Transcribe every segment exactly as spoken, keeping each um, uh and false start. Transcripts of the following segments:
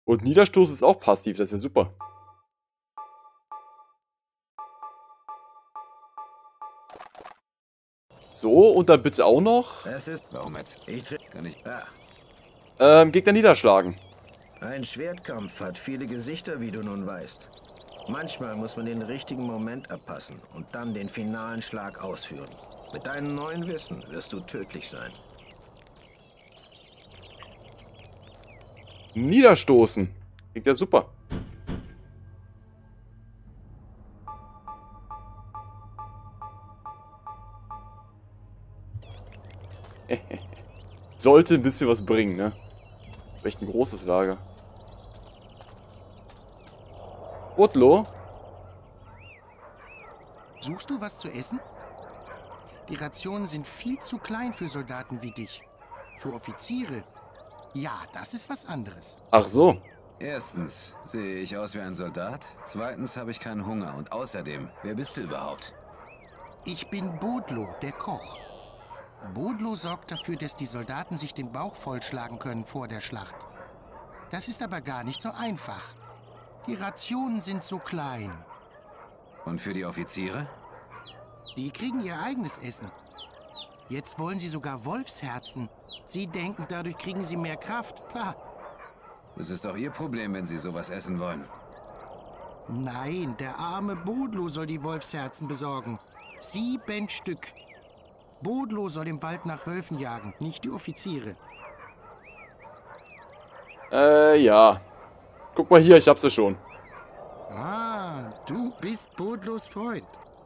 Und Niederstoß ist auch passiv, das ist ja super. So, und dann bitte auch noch Es ist... Warum jetzt? Ich kann ich... Ah. ähm, Gegner niederschlagen. Ein Schwertkampf hat viele Gesichter, wie du nun weißt. Manchmal muss man den richtigen Moment abpassen und dann den finalen Schlag ausführen. Mit deinem neuen Wissen wirst du tödlich sein. Niederstoßen. Klingt ja super. Sollte ein bisschen was bringen, ne? Echt ein großes Lager. Butlo? Suchst du was zu essen? Die Rationen sind viel zu klein für Soldaten wie dich. Für Offiziere? Ja, das ist was anderes. Ach so. Erstens, sehe ich aus wie ein Soldat? Zweitens habe ich keinen Hunger. Und außerdem, wer bist du überhaupt? Ich bin Bodlo, der Koch. Bodlo sorgt dafür, dass die Soldaten sich den Bauch vollschlagen können vor der Schlacht. Das ist aber gar nicht so einfach. Die Rationen sind so klein. Und für die Offiziere? Die kriegen ihr eigenes Essen. Jetzt wollen sie sogar Wolfsherzen. Sie denken, dadurch kriegen sie mehr Kraft. Ha. Das ist doch ihr Problem, wenn sie sowas essen wollen. Nein, der arme Bodlo soll die Wolfsherzen besorgen. Sieben Stück. Bodlo soll im Wald nach Wölfen jagen, nicht die Offiziere. Äh, ja. Guck mal hier, ich hab's ja schon. Ah, du bist Bodlos Freund.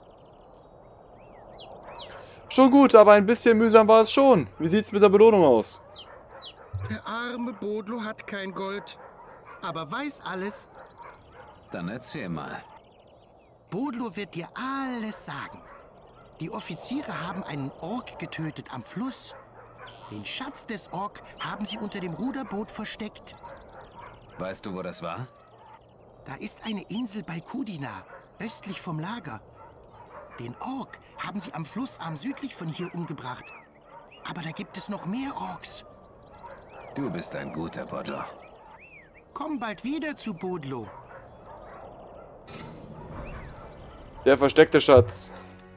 Schon gut, aber ein bisschen mühsam war es schon. Wie sieht's mit der Belohnung aus? Der arme Bodlo hat kein Gold, aber weiß alles. Dann erzähl mal. Bodlo wird dir alles sagen. Die Offiziere haben einen Ork getötet am Fluss. Den Schatz des Ork haben sie unter dem Ruderboot versteckt. Weißt du, wo das war? Da ist eine Insel bei Kudina, östlich vom Lager. Den Ork haben sie am Flussarm südlich von hier umgebracht. Aber da gibt es noch mehr Orks. Du bist ein guter Bodlo. Komm bald wieder zu Bodlo. Der versteckte Schatz.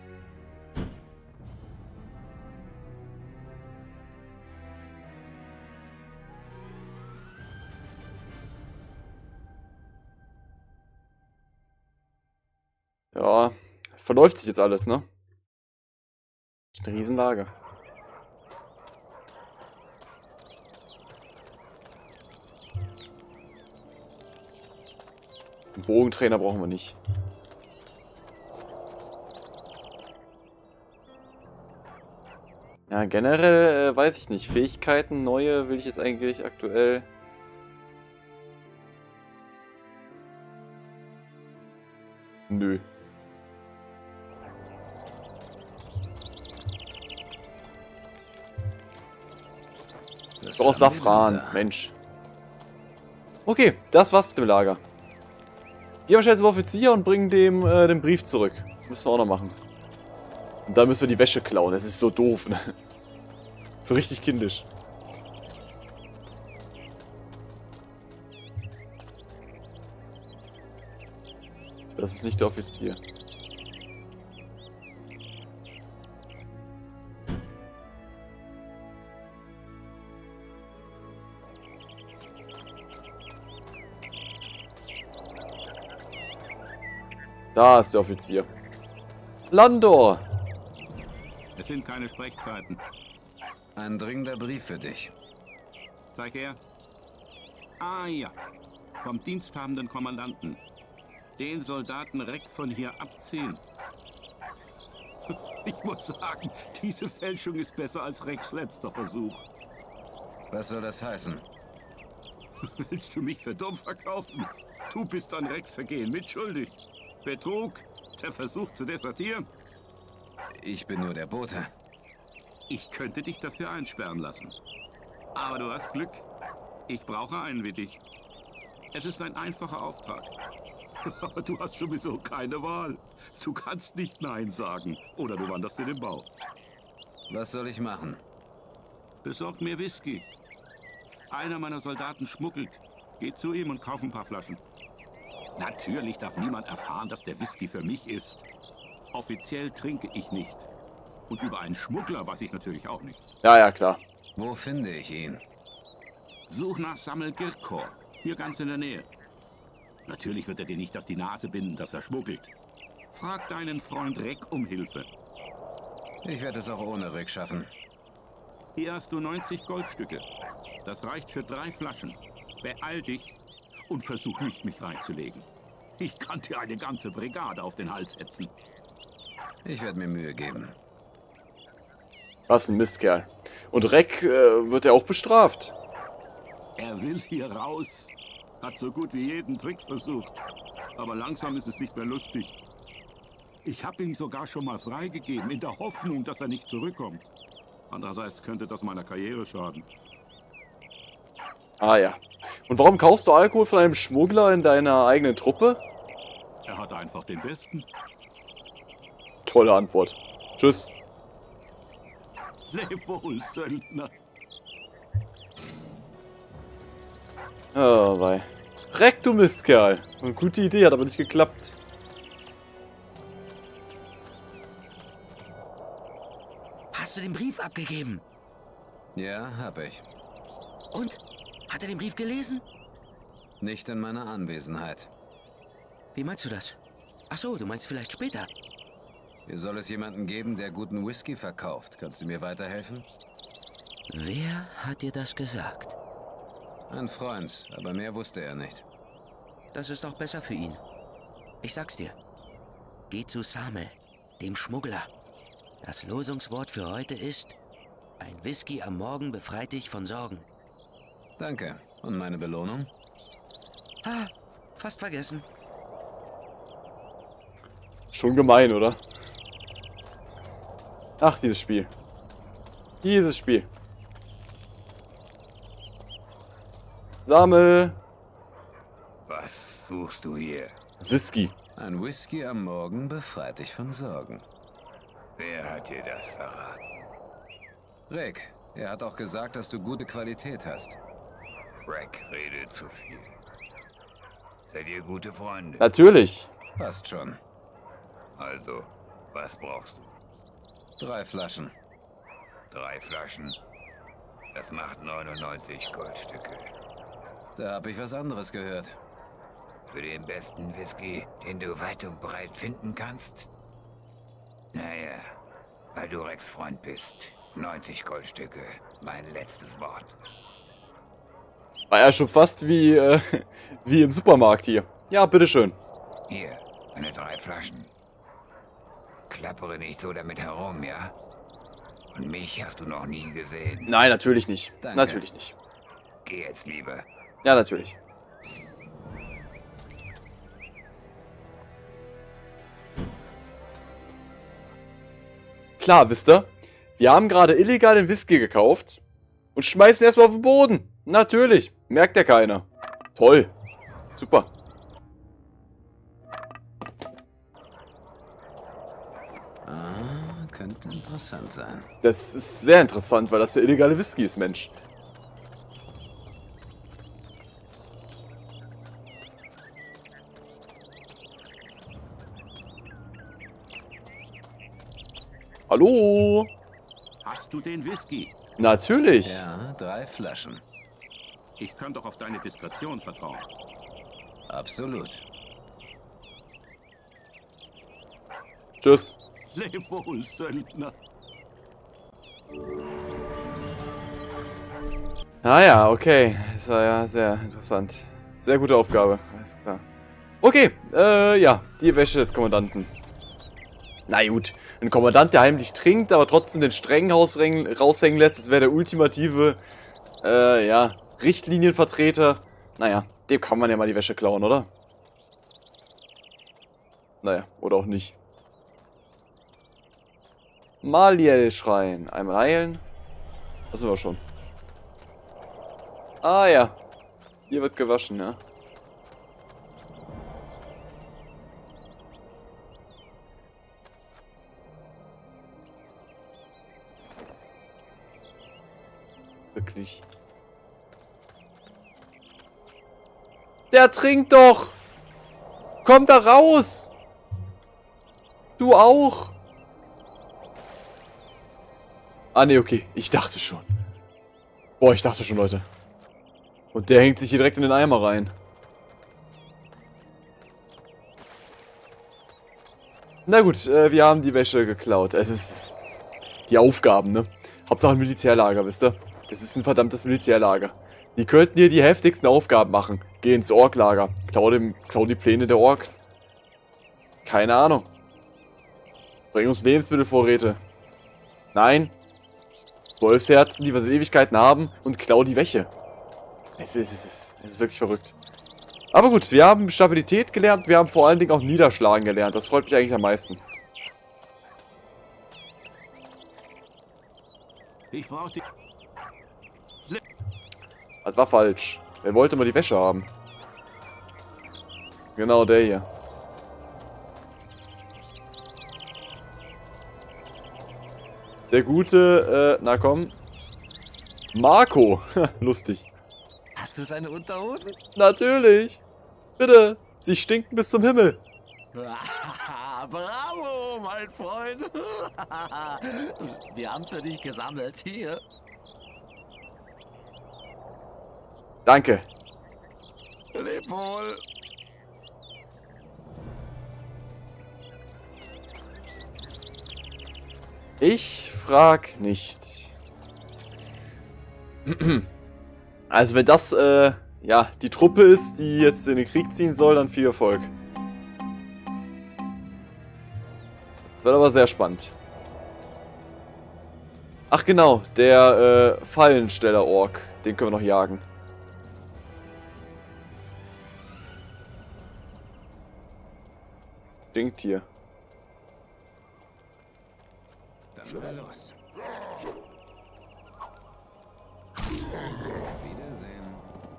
Ja, verläuft sich jetzt alles, ne? Ein Riesenlager. Einen Bogentrainer brauchen wir nicht. Ja, generell äh, weiß ich nicht. Fähigkeiten, neue will ich jetzt eigentlich aktuell. Nö. Ich brauche Safran, Mensch. Okay, das war's mit dem Lager. Gehen wir schnell zum Offizier und bringen dem äh, den Brief zurück. Müssen wir auch noch machen. Und dann müssen wir die Wäsche klauen. Das ist so doof, ne? So richtig kindisch. Das ist nicht der Offizier. Da ist der Offizier. Landor! Es sind keine Sprechzeiten. Ein dringender Brief für dich. Zeig her. Ah ja, vom diensthabenden Kommandanten. Den Soldaten Reck von hier abziehen. Ich muss sagen, diese Fälschung ist besser als Recks letzter Versuch. Was soll das heißen? Willst du mich für dumm verkaufen? Du bist an Recks Vergehen mitschuldig. Betrug, der Versuch zu desertieren. Ich bin nur der Bote. Ich könnte dich dafür einsperren lassen. Aber du hast Glück. Ich brauche einen wie dich. Es ist ein einfacher Auftrag. Aber du hast sowieso keine Wahl. Du kannst nicht Nein sagen. Oder du wanderst in den Bau. Was soll ich machen? Besorg mir Whisky. Einer meiner Soldaten schmuggelt. Geh zu ihm und kauf ein paar Flaschen. Natürlich darf niemand erfahren, dass der Whisky für mich ist. Offiziell trinke ich nicht. Und über einen Schmuggler weiß ich natürlich auch nichts. Ja, ja, klar. Wo finde ich ihn? Such nach Samuel Girkor, hier ganz in der Nähe. Natürlich wird er dir nicht auf die Nase binden, dass er schmuggelt. Frag deinen Freund Reck um Hilfe. Ich werde es auch ohne Rick schaffen. Hier hast du neunzig Goldstücke. Das reicht für drei Flaschen. Beeil dich und versuch nicht, mich reinzulegen. Ich kann dir eine ganze Brigade auf den Hals setzen. Ich werde mir Mühe geben. Was ein Mistkerl. Und Reck äh, wird ja auch bestraft. Er will hier raus. Hat so gut wie jeden Trick versucht. Aber langsam ist es nicht mehr lustig. Ich habe ihn sogar schon mal freigegeben, in der Hoffnung, dass er nicht zurückkommt. Andererseits könnte das meiner Karriere schaden. Ah ja. Und warum kaufst du Alkohol von einem Schmuggler in deiner eigenen Truppe? Er hat einfach den Besten. Tolle Antwort. Tschüss. Leb wohl, Söldner. Oh, wei. Reck, du Mistkerl. Eine gute Idee, hat aber nicht geklappt. Hast du den Brief abgegeben? Ja, hab ich. Und? Hat er den Brief gelesen? Nicht in meiner Anwesenheit. Wie meinst du das? Ach so, du meinst vielleicht später. Hier soll es jemanden geben, der guten Whisky verkauft. Kannst du mir weiterhelfen? Wer hat dir das gesagt? Ein Freund, aber mehr wusste er nicht. Das ist auch besser für ihn. Ich sag's dir. Geh zu Samel, dem Schmuggler. Das Losungswort für heute ist: Ein Whisky am Morgen befreit dich von Sorgen. Danke. Und meine Belohnung? Ah, fast vergessen. Schon gemein, oder? Ach, dieses Spiel. Dieses Spiel. Sammel. Was suchst du hier? Whisky. Ein Whisky am Morgen befreit dich von Sorgen. Wer hat dir das verraten? Rick, er hat auch gesagt, dass du gute Qualität hast. Rick redet zu viel. Seid ihr gute Freunde? Natürlich. Passt schon. Also, was brauchst du? Drei Flaschen. Drei Flaschen? Das macht neunundneunzig Goldstücke. Da habe ich was anderes gehört. Für den besten Whisky, den du weit und breit finden kannst? Naja, weil du Rex Freund bist. neunzig Goldstücke. Mein letztes Wort. War ja schon fast wie, äh, wie im Supermarkt hier. Ja, bitteschön. Hier, meine drei Flaschen. Klappere nicht so damit herum, ja? Und mich hast du noch nie gesehen. Nein, natürlich nicht. Danke. Natürlich nicht. Geh jetzt lieber. Ja, natürlich. Klar, wisst ihr? Wir haben gerade illegal den Whisky gekauft und schmeißen erstmal auf den Boden. Natürlich. Merkt ja keiner. Toll. Super. Ah, könnte interessant sein. Das ist sehr interessant, weil das der illegale Whisky ist, Mensch. Hallo? Hast du den Whisky? Natürlich. Ja, drei Flaschen. Ich kann doch auf deine Diskretion vertrauen. Absolut. Tschüss. Leb wohl, Söldner. Ah ja, okay. Das war ja sehr interessant. Sehr gute Aufgabe. Alles klar. Okay, äh, ja. Die Wäsche des Kommandanten. Na gut, ein Kommandant, der heimlich trinkt, aber trotzdem den Streng raushängen lässt, das wäre der ultimative, äh, ja, Richtlinienvertreter. Naja, dem kann man ja mal die Wäsche klauen, oder? Naja, oder auch nicht. Maliel-Schrein. Einmal heilen. Das sind wir schon. Ah ja. Hier wird gewaschen, ja. Wirklich. Der trinkt doch! Komm da raus! Du auch! Ah, ne, okay. Ich dachte schon. Boah, ich dachte schon, Leute. Und der hängt sich hier direkt in den Eimer rein. Na gut, äh, wir haben die Wäsche geklaut. Es ist die Aufgaben, ne? Hauptsache ein Militärlager, wisst ihr? Das ist ein verdammtes Militärlager. Die könnten hier die heftigsten Aufgaben machen. Geh ins Orklager. Klau, dem, klau die Pläne der Orks. Keine Ahnung. Bring uns Lebensmittelvorräte. Nein. Wolfsherzen, die wir seit Ewigkeiten haben, und klau die Wäsche. Es ist, es ist, es ist wirklich verrückt. Aber gut, wir haben Stabilität gelernt, wir haben vor allen Dingen auch Niederschlagen gelernt. Das freut mich eigentlich am meisten. Ich brauche die... Das war falsch. Wer wollte mal die Wäsche haben? Genau, der hier. Der gute, äh, na komm. Marco. Lustig. Hast du seine Unterhosen? Natürlich. Bitte. Sie stinken bis zum Himmel. Bravo, mein Freund. Wir haben für dich gesammelt. Hier. Danke. Leb wohl. Ich frag nicht. Also wenn das, äh, ja, die Truppe ist, die jetzt in den Krieg ziehen soll, dann viel Erfolg. Das wird aber sehr spannend. Ach genau, der, äh, Fallensteller-Ork, den können wir noch jagen. Stinktier. Dann mal los. Wiedersehen.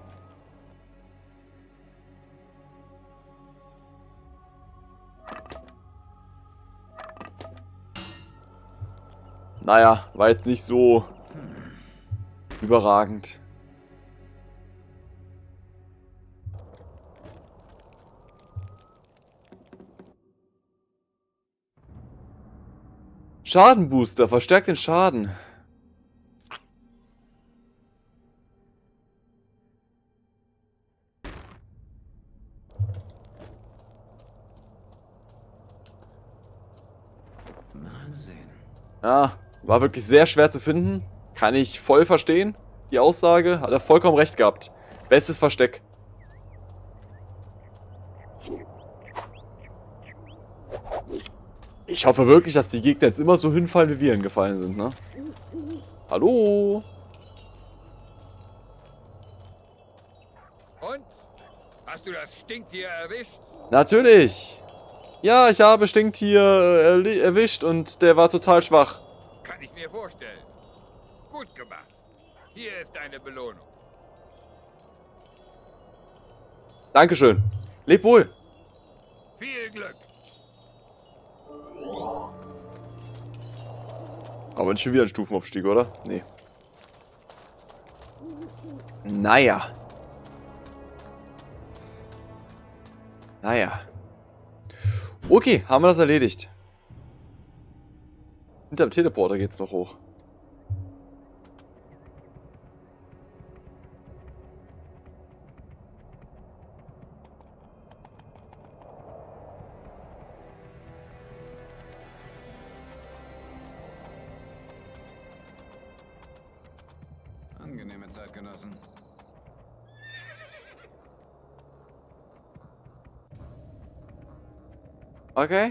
Naja, war jetzt nicht so überragend. Schadenbooster, verstärkt den Schaden. Mal sehen. Ja, war wirklich sehr schwer zu finden. Kann ich voll verstehen, die Aussage. Hat er vollkommen recht gehabt. Bestes Versteck. Ich hoffe wirklich, dass die Gegner jetzt immer so hinfallen, wie wir hingefallen sind, ne? Hallo? Und? Hast du das Stinktier erwischt? Natürlich! Ja, ich habe Stinktier äh, erwischt und der war total schwach. Kann ich mir vorstellen. Gut gemacht. Hier ist deine Belohnung. Dankeschön. Leb wohl. Viel Glück. Aber nicht schon wieder ein Stufenaufstieg, oder? Nee. Naja. Naja. Okay, haben wir das erledigt. Hinterm Teleporter geht's noch hoch. Angenehme Zeitgenossen. Okay.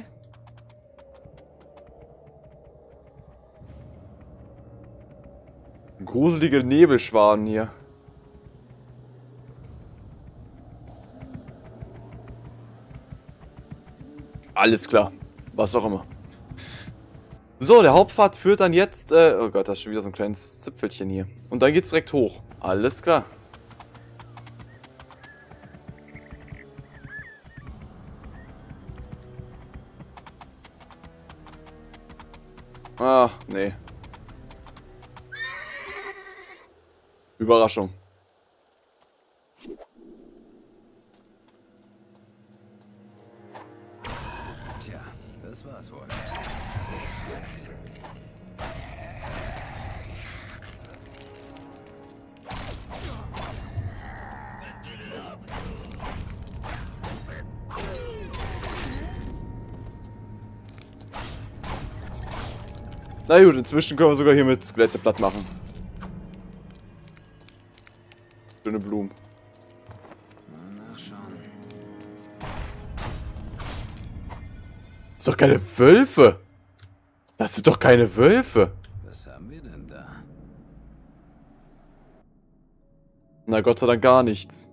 Gruselige Nebelschwaden hier. Alles klar. Was auch immer. So, der Hauptpfad führt dann jetzt... Äh, oh Gott, das ist schon wieder so ein kleines Zipfelchen hier. Und dann geht's direkt hoch. Alles klar. Ah, nee. Überraschung. Das war's wohl. Na gut, inzwischen können wir sogar hier mit Skelette platt machen. Schöne Blumen. Nachschauen. Das sind doch keine Wölfe! Das sind doch keine Wölfe! Was haben wir denn da? Na Gott sei Dank gar nichts.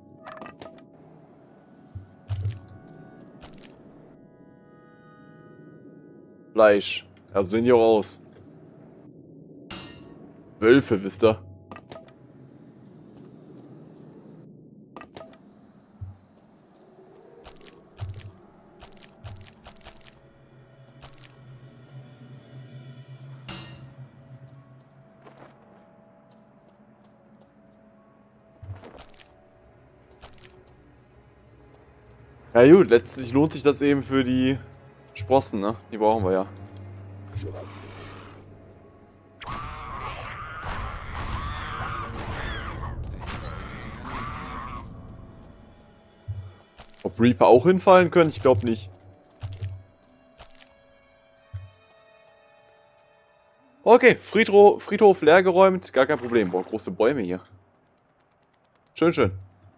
Fleisch. Ja, so sehen die auch aus. Wölfe, wisst ihr? Ja gut, letztlich lohnt sich das eben für die Sprossen, ne? Die brauchen wir ja. Ob Reaper auch hinfallen können? Ich glaube nicht. Okay, Friedhof, Friedhof leergeräumt, gar kein Problem. Boah, große Bäume hier. Schön, schön.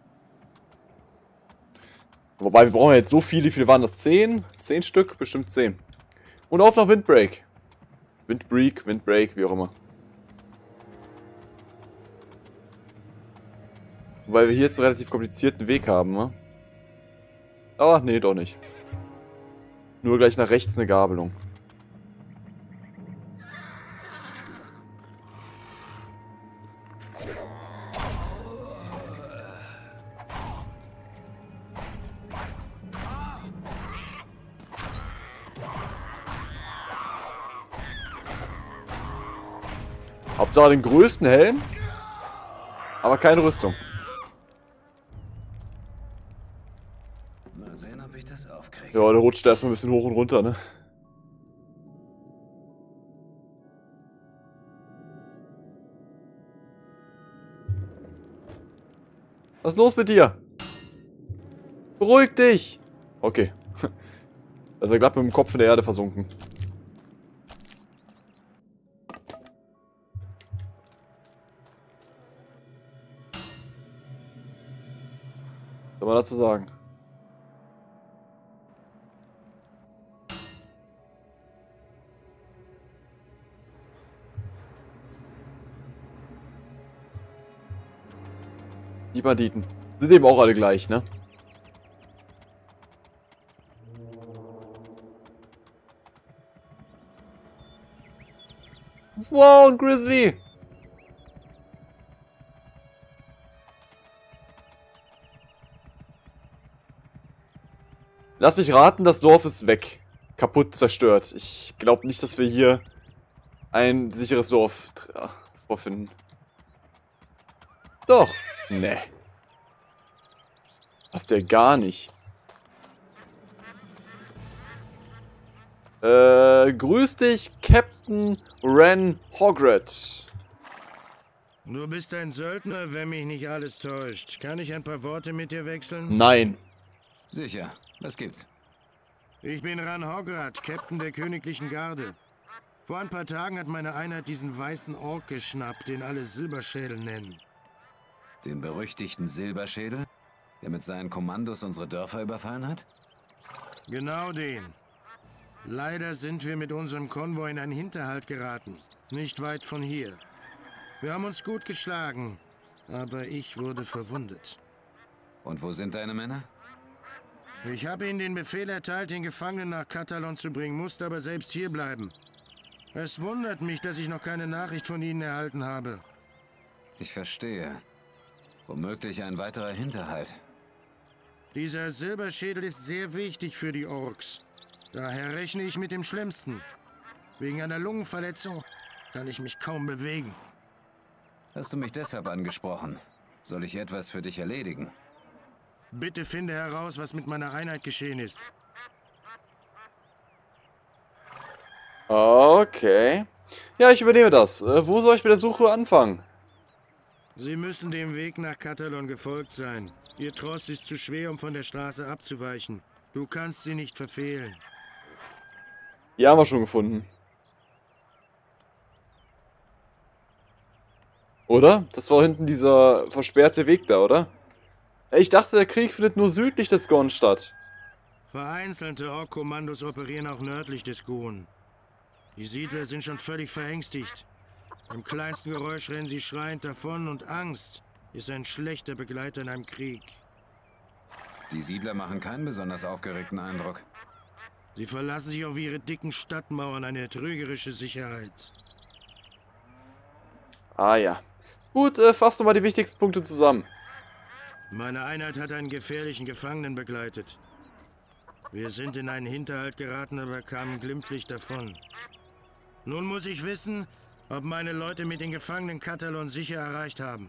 Wobei, wir brauchen jetzt so viele. Wie viele waren das? Zehn? Zehn Stück? Bestimmt zehn. Und auf nach Windbreak. Windbreak, Windbreak, wie auch immer. Wobei wir hier jetzt einen relativ komplizierten Weg haben, ne? Aber nee, doch nicht. Nur gleich nach rechts eine Gabelung. Hauptsache den größten Helm, aber keine Rüstung. Mal sehen, ob ich das aufkriege. Ja, der rutscht erstmal ein bisschen hoch und runter, ne? Was ist los mit dir? Beruhig dich! Okay. Also er glatt mit dem Kopf in der Erde versunken. Was soll man dazu sagen? Die Banditen. Sind eben auch alle gleich, ne? Wow, ein Grizzly! Lass mich raten, das Dorf ist weg. Kaputt, zerstört. Ich glaube nicht, dass wir hier ein sicheres Dorf vorfinden. Doch. Nee. Passt ja gar nicht. Äh, grüß dich, Captain Ren Hogred. Du bist ein Söldner, wenn mich nicht alles täuscht. Kann ich ein paar Worte mit dir wechseln? Nein. Sicher. Was gibt's? Ich bin Ran Hograd, Captain der Königlichen Garde. Vor ein paar Tagen hat meine Einheit diesen weißen Ork geschnappt, den alle Silberschädel nennen. Den berüchtigten Silberschädel, der mit seinen Kommandos unsere Dörfer überfallen hat? Genau den. Leider sind wir mit unserem Konvoi in einen Hinterhalt geraten. Nicht weit von hier. Wir haben uns gut geschlagen, aber ich wurde verwundet. Und wo sind deine Männer? Ich habe ihnen den Befehl erteilt, den Gefangenen nach Katalon zu bringen, musste aber selbst hier bleiben. Es wundert mich, dass ich noch keine Nachricht von ihnen erhalten habe. Ich verstehe. Womöglich ein weiterer Hinterhalt. Dieser Silberschädel ist sehr wichtig für die Orks. Daher rechne ich mit dem Schlimmsten. Wegen einer Lungenverletzung kann ich mich kaum bewegen. Hast du mich deshalb angesprochen? Soll ich etwas für dich erledigen? Bitte finde heraus, was mit meiner Einheit geschehen ist. Okay. Ja, ich übernehme das. Äh, wo soll ich mit der Suche anfangen? Sie müssen dem Weg nach Katalon gefolgt sein. Ihr Tross ist zu schwer, um von der Straße abzuweichen. Du kannst sie nicht verfehlen. Die haben wir schon gefunden. Oder? Das war hinten dieser versperrte Weg da, oder? Ich dachte, der Krieg findet nur südlich des Gon statt. Vereinzelte Ork-Kommandos operieren auch nördlich des Gon. Die Siedler sind schon völlig verängstigt. Beim kleinsten Geräusch rennen sie schreiend davon und Angst ist ein schlechter Begleiter in einem Krieg. Die Siedler machen keinen besonders aufgeregten Eindruck. Sie verlassen sich auf ihre dicken Stadtmauern, eine trügerische Sicherheit. Ah ja. Gut, äh, fass doch mal die wichtigsten Punkte zusammen. Meine Einheit hat einen gefährlichen Gefangenen begleitet. Wir sind in einen Hinterhalt geraten, aber kamen glimpflich davon. Nun muss ich wissen, ob meine Leute mit den Gefangenen Katalon sicher erreicht haben.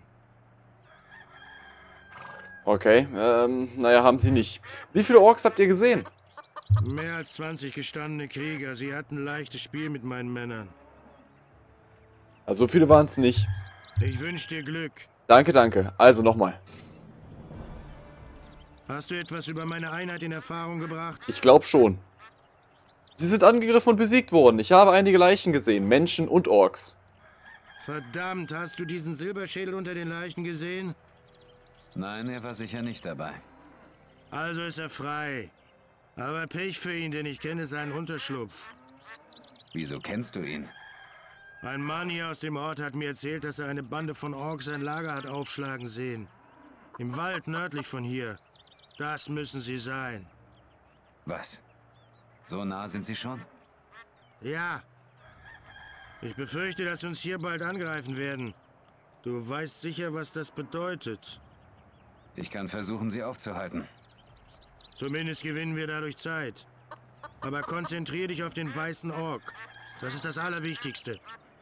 Okay, ähm, naja, haben sie nicht. Wie viele Orks habt ihr gesehen? Mehr als zwanzig gestandene Krieger. Sie hatten ein leichtes Spiel mit meinen Männern. Also so viele waren es nicht. Ich wünsche dir Glück. Danke, danke. Also nochmal. Hast du etwas über meine Einheit in Erfahrung gebracht? Ich glaube schon. Sie sind angegriffen und besiegt worden. Ich habe einige Leichen gesehen. Menschen und Orks. Verdammt, hast du diesen Silberschädel unter den Leichen gesehen? Nein, er war sicher nicht dabei. Also ist er frei. Aber Pech für ihn, denn ich kenne seinen Unterschlupf. Wieso kennst du ihn? Ein Mann hier aus dem Ort hat mir erzählt, dass er eine Bande von Orks ein Lager hat aufschlagen sehen. Im Wald nördlich von hier. Das müssen sie sein. Was? So nah sind sie schon? Ja. Ich befürchte, dass sie uns hier bald angreifen werden. Du weißt sicher, was das bedeutet. Ich kann versuchen, sie aufzuhalten. Zumindest gewinnen wir dadurch Zeit. Aber konzentrier dich auf den weißen Ork. Das ist das Allerwichtigste.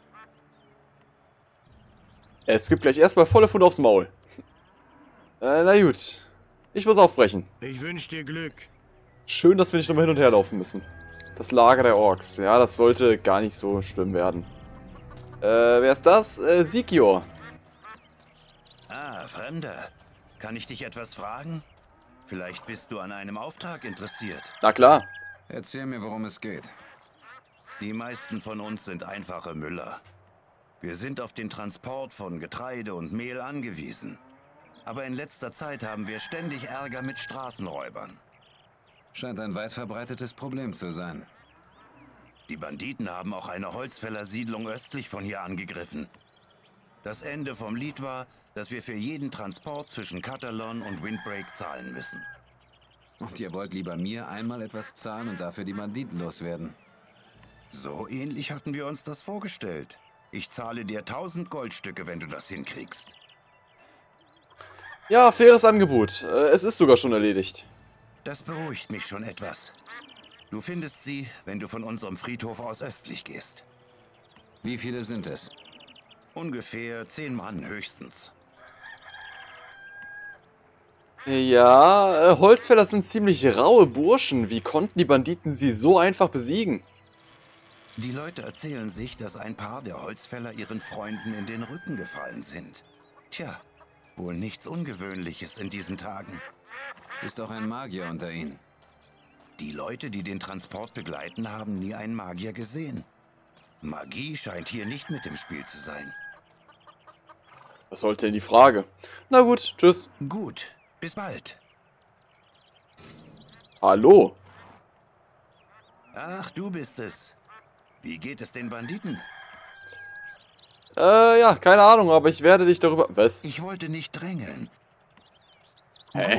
Es gibt gleich erstmal volle Funde aufs Maul. Äh, na gut. Ich muss aufbrechen. Ich wünsche dir Glück. Schön, dass wir nicht nochmal hin und her laufen müssen. Das Lager der Orks. Ja, das sollte gar nicht so schlimm werden. Äh, wer ist das? Äh, Sikior. Ah, Fremder. Kann ich dich etwas fragen? Vielleicht bist du an einem Auftrag interessiert. Na klar. Erzähl mir, worum es geht. Die meisten von uns sind einfache Müller. Wir sind auf den Transport von Getreide und Mehl angewiesen. Aber in letzter Zeit haben wir ständig Ärger mit Straßenräubern. Scheint ein weit verbreitetes Problem zu sein. Die Banditen haben auch eine Holzfällersiedlung östlich von hier angegriffen. Das Ende vom Lied war, dass wir für jeden Transport zwischen Katalon und Windbreak zahlen müssen. Und ihr wollt lieber mir einmal etwas zahlen und dafür die Banditen loswerden? So ähnlich hatten wir uns das vorgestellt. Ich zahle dir tausend Goldstücke, wenn du das hinkriegst. Ja, faires Angebot. Äh, es ist sogar schon erledigt. Das beruhigt mich schon etwas. Du findest sie, wenn du von unserem Friedhof aus östlich gehst. Wie viele sind es? Ungefähr zehn Mann höchstens. Ja, äh, Holzfäller sind ziemlich raue Burschen. Wie konnten die Banditen sie so einfach besiegen? Die Leute erzählen sich, dass ein paar der Holzfäller ihren Freunden in den Rücken gefallen sind. Tja, wohl nichts Ungewöhnliches in diesen Tagen. Ist auch ein Magier unter ihnen. Die Leute, die den Transport begleiten, haben nie einen Magier gesehen. Magie scheint hier nicht mit im Spiel zu sein. Was sollte denn die Frage? Na gut, tschüss. Gut, bis bald. Hallo? Ach, du bist es. Wie geht es den Banditen? Äh, ja, keine Ahnung, aber ich werde dich darüber... Was? Ich wollte nicht drängeln. Hä?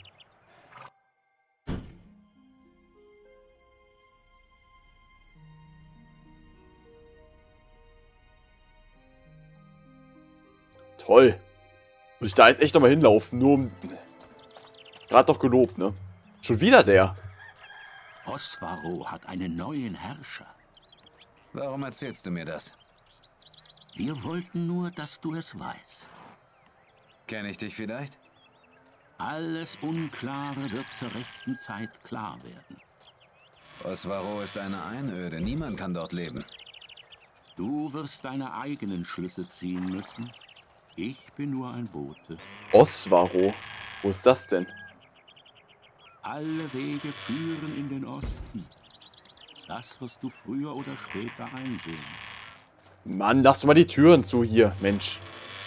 Toll. Muss ich da jetzt echt nochmal hinlaufen, nur um... Gerade doch gelobt, ne? Schon wieder der. Osvaro hat einen neuen Herrscher. Warum erzählst du mir das? Wir wollten nur, dass du es weißt. Kenn ich dich vielleicht? Alles Unklare wird zur rechten Zeit klar werden. Oswaro ist eine Einöde. Niemand kann dort leben. Du wirst deine eigenen Schlüsse ziehen müssen. Ich bin nur ein Bote. Oswaro? Wo ist das denn? Alle Wege führen in den Osten. Das wirst du früher oder später einsehen. Mann, lass doch mal die Türen zu hier, Mensch.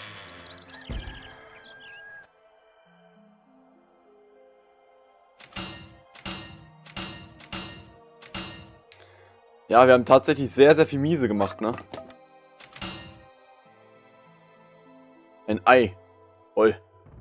Ja, wir haben tatsächlich sehr, sehr viel miese gemacht, ne? Ein Ei. Voll.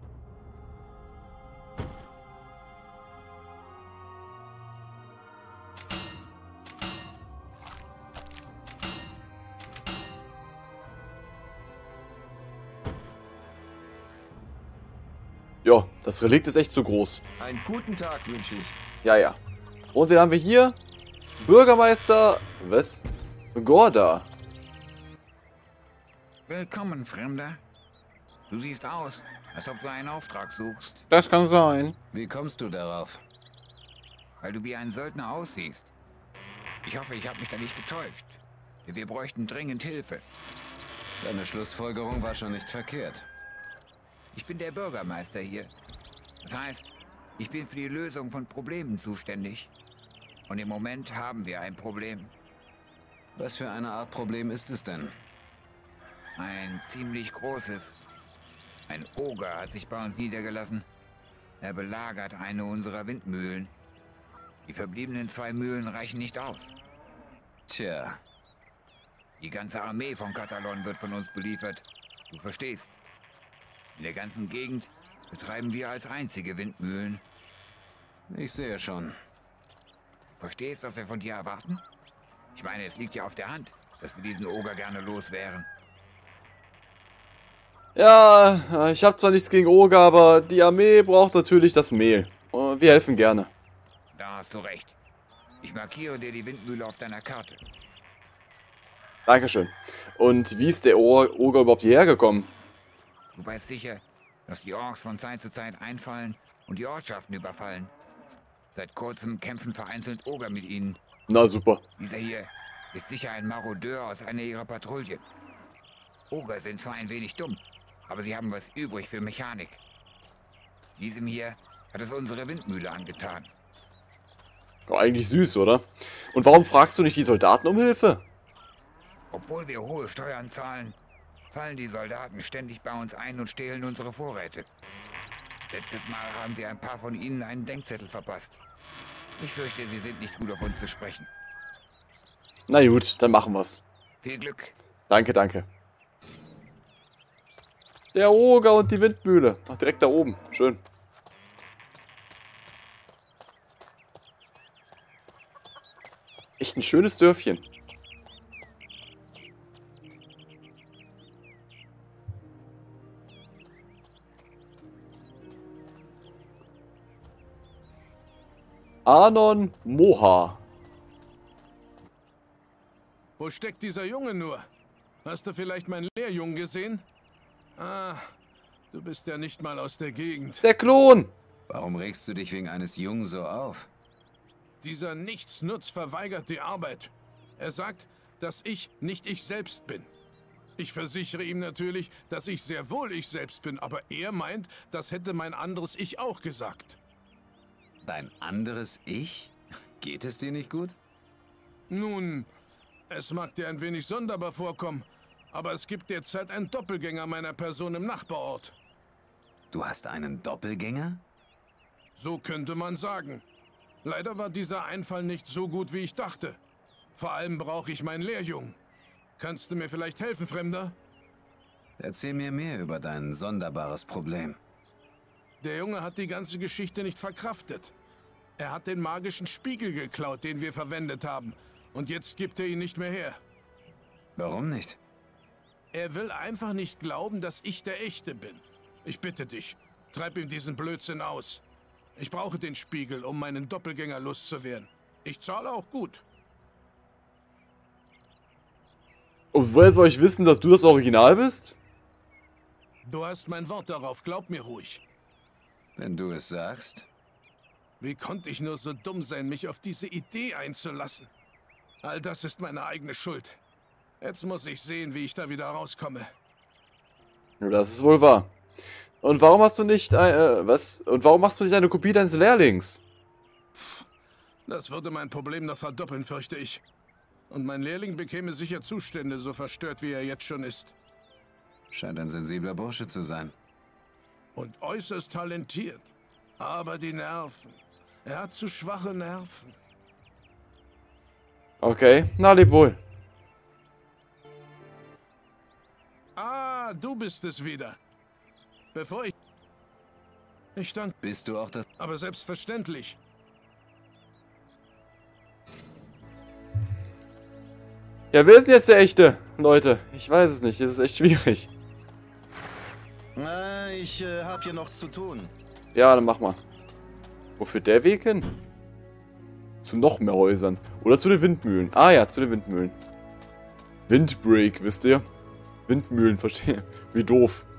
Ja, das Relikt ist echt zu groß. Einen guten Tag wünsche ich. Ja, ja. Und wen haben wir hier? Bürgermeister... Was? Gorda. Willkommen, Fremder. Du siehst aus, als ob du einen Auftrag suchst. Das kann sein. Wie kommst du darauf? Weil du wie ein Söldner aussiehst. Ich hoffe, ich habe mich da nicht getäuscht. Wir bräuchten dringend Hilfe. Deine Schlussfolgerung war schon nicht verkehrt. Ich bin der Bürgermeister hier. Das heißt, ich bin für die Lösung von Problemen zuständig. Und im Moment haben wir ein Problem. Was für eine Art Problem ist es denn? Ein ziemlich großes. Ein Oger hat sich bei uns niedergelassen. Er belagert eine unserer Windmühlen. Die verbliebenen zwei Mühlen reichen nicht aus. Tja. Die ganze Armee von Katalon wird von uns beliefert. Du verstehst. In der ganzen Gegend betreiben wir als einzige Windmühlen. Ich sehe schon. Du verstehst, was wir von dir erwarten? Ich meine, es liegt ja auf der Hand, dass wir diesen Oger gerne los wären. Ja, ich habe zwar nichts gegen Oger, aber die Armee braucht natürlich das Mehl. Wir helfen gerne. Da hast du recht. Ich markiere dir die Windmühle auf deiner Karte. Dankeschön. Und wie ist der Oger überhaupt hierher gekommen? Du weißt sicher, dass die Orks von Zeit zu Zeit einfallen und die Ortschaften überfallen. Seit kurzem kämpfen vereinzelt Oger mit ihnen. Na super. Dieser hier ist sicher ein Marodeur aus einer ihrer Patrouillen. Oger sind zwar ein wenig dumm, aber sie haben was übrig für Mechanik. Diesem hier hat es unsere Windmühle angetan. Oh, eigentlich süß, oder? Und warum fragst du nicht die Soldaten um Hilfe? Obwohl wir hohe Steuern zahlen, fallen die Soldaten ständig bei uns ein und stehlen unsere Vorräte. Letztes Mal haben wir ein paar von ihnen einen Denkzettel verpasst. Ich fürchte, sie sind nicht gut auf uns zu sprechen. Na gut, dann machen wir's. Viel Glück. Danke, danke. Der Oger und die Windmühle. Ach, direkt da oben. Schön. Echt ein schönes Dörfchen. Anon Moha. Wo steckt dieser Junge nur? Hast du vielleicht meinen Lehrjungen gesehen? Ah, du bist ja nicht mal aus der Gegend. Der Klon! Warum regst du dich wegen eines Jungen so auf? Dieser Nichtsnutz verweigert die Arbeit. Er sagt, dass ich nicht ich selbst bin. Ich versichere ihm natürlich, dass ich sehr wohl ich selbst bin, aber er meint, das hätte mein anderes Ich auch gesagt. Dein anderes Ich? Geht es dir nicht gut? Nun, es mag dir ein wenig sonderbar vorkommen, aber es gibt derzeit einen Doppelgänger meiner Person im Nachbarort. Du hast einen Doppelgänger? So könnte man sagen. Leider war dieser Einfall nicht so gut, wie ich dachte. Vor allem brauche ich meinen Lehrjungen. Kannst du mir vielleicht helfen, Fremder? Erzähl mir mehr über dein sonderbares Problem. Der Junge hat die ganze Geschichte nicht verkraftet. Er hat den magischen Spiegel geklaut, den wir verwendet haben. Und jetzt gibt er ihn nicht mehr her. Warum nicht? Er will einfach nicht glauben, dass ich der Echte bin. Ich bitte dich, treib ihm diesen Blödsinn aus. Ich brauche den Spiegel, um meinen Doppelgänger loszuwerden. Ich zahle auch gut. Und woher soll ich wissen, dass du das Original bist? Du hast mein Wort darauf, glaub mir ruhig. Wenn du es sagst. Wie konnte ich nur so dumm sein, mich auf diese Idee einzulassen? All das ist meine eigene Schuld. Jetzt muss ich sehen, wie ich da wieder rauskomme. Das ist wohl wahr. Und warum hast du nicht, äh, was? Und warum machst du nicht eine Kopie deines Lehrlings? Pff, das würde mein Problem noch verdoppeln, fürchte ich. Und mein Lehrling bekäme sicher Zustände, so verstört wie er jetzt schon ist. Scheint ein sensibler Bursche zu sein. Und äußerst talentiert. Aber die Nerven. Er hat zu schwache Nerven. Okay, na leb wohl. Ah, du bist es wieder. Bevor ich... Ich danke... Bist du auch das... Aber selbstverständlich. Ja, wer ist denn jetzt der Echte? Leute, ich weiß es nicht. Das ist echt schwierig. Na, ich äh, hab hier noch zu tun. Ja, dann mach mal. Wo führt der Weg hin? Zu noch mehr Häusern. Oder zu den Windmühlen. Ah ja, zu den Windmühlen. Windbreak, wisst ihr? Windmühlen, verstehe. Wie doof.